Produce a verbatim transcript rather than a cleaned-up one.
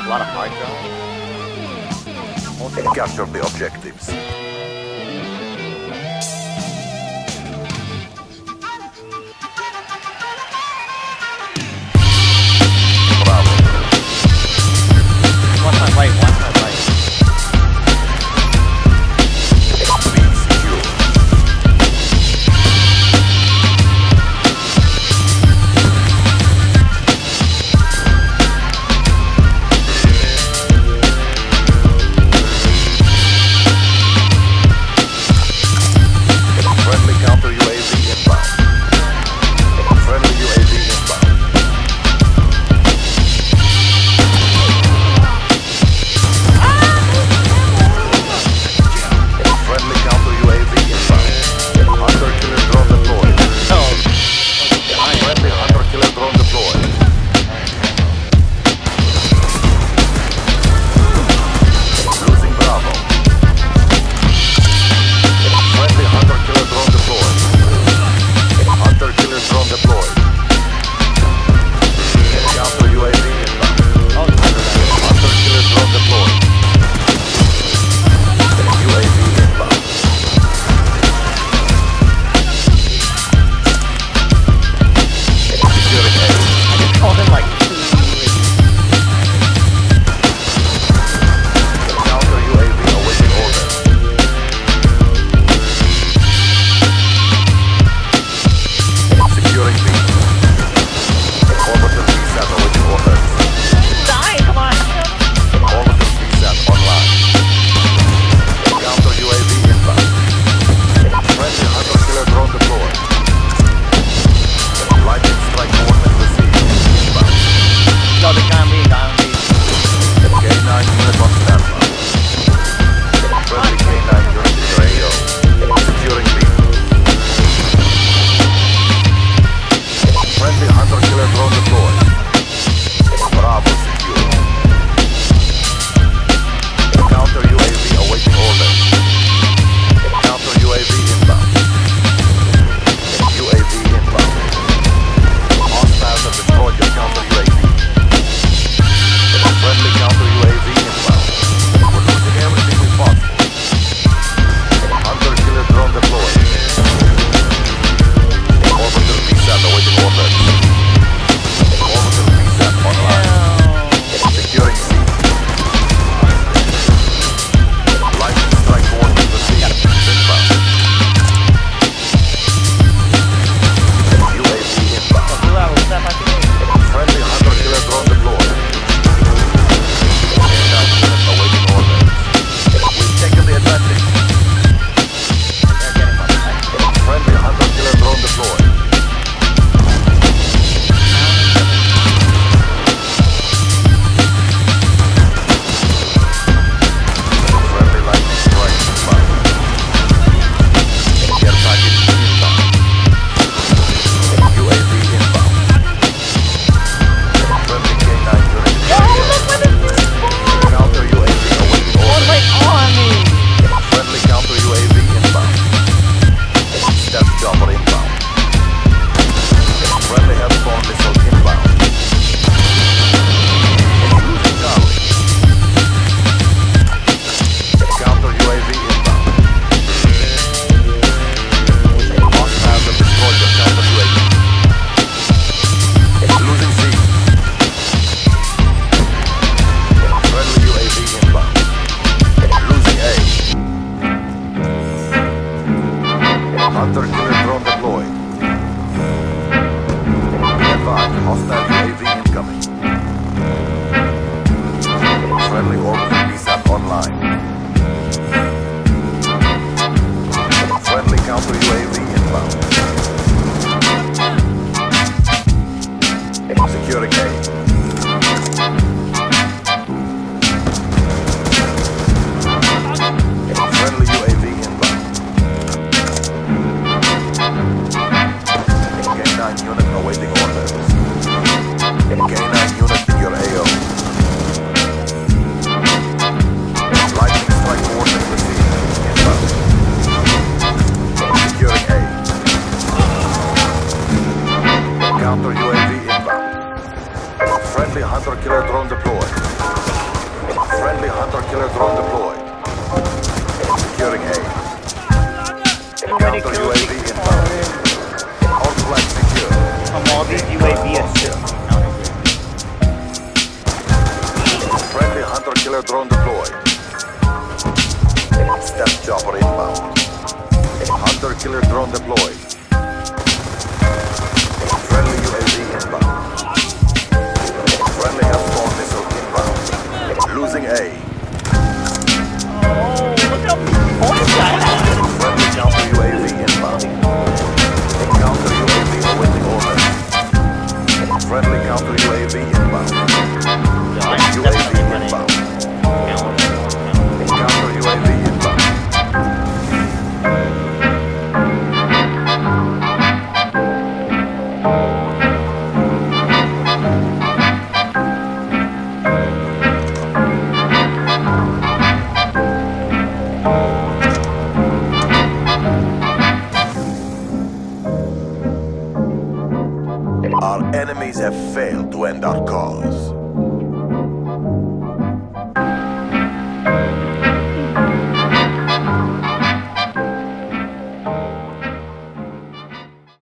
A lot of hard drive. Capture the objectives. Bravo. One my right, one my right. Be secure. Friendly counter U A V inbound. Friendly U A V inbound. Friendly counter U A V inbound. Hunter killer drone deployed. Oh. Friendly hunter killer drone deployed. Losing Bravo. Friendly hunter killer drone deployed. Hunter killer drone deployed. Counter U A V inbound. Oh, Hunter killer drone deployed. U A V inbound. Securing A. I just called him like Counter U A V awaiting orders. Securing B. Orbital V SAT awaiting orders. die, come on. Orbital V SAT online. Counter U A V inbound. Friendly hunter killer drone deployed. Lightning strike coordinate received. Inbound. No, the guy on me, guy on me. K nine unit on standby. Friendly K nine unit in your A O. Securing B. Friendly hunter killer drone deployed. Bravo secure. Counter U A V awaiting orders. Counter U A V inbound. U A V inbound. Hostiles have destroyed your counter U A V. Friendly counter U A V inbound. We're losing everything we fought for. Hunter killer drone deployed. Orbital V SAT awaiting orders. Orbital V SAT online. Securing C. Lightning strike coordinate received. Inbound. U A V inbound. Bravo, step back in. Friendly hunter killer drone deployed. K nine unit awaiting orders. We've taken the advantage. They're getting my back. Friendly hunter killer drone deployed. Friendly lightning strike inbound. Care package inbound. U A V inbound. Friendly K nine unit in Yo, your A O. look what this is for. Counter U A V awaiting Oh, orders. right on me. Friendly counter U A V inbound. Stealth chopper inbound. Friendly airborne missile inbound. Losing Charlie. Counter U A V inbound. Hostiles have destroyed your counter U A V. Losing C. Friendly U A V inbound. Losing A. Hunter killer drone deployed. Be advised, hostile U A V incoming. Friendly orbital V SAT online. Friendly counter U A V inbound. Securing A. Friendly U A V inbound. K nine unit awaiting orders. K nine unit in your A O. Lightning strike coordinate received. Inbound. Securing A. Counter U A V inbound. Friendly hunter killer drone deployed. Friendly hunter-killer drone deployed. Securing A. Too many Counter kills. U A V inbound. All flags secure. From all these U A V and shit. Friendly hunter-killer drone deployed. Step chopper inbound. Hunter-killer drone deployed. Friendly U A V inbound. Friendly airborne missile inbound. Losing A. Oh, look how many points I have. Friendly counter U A V inbound. Counter U A V awaiting orders. Friendly counter U A V inbound. So I'm U A V definitely running. inbound. Counter U A V inbound. Our enemies have failed to end our cause.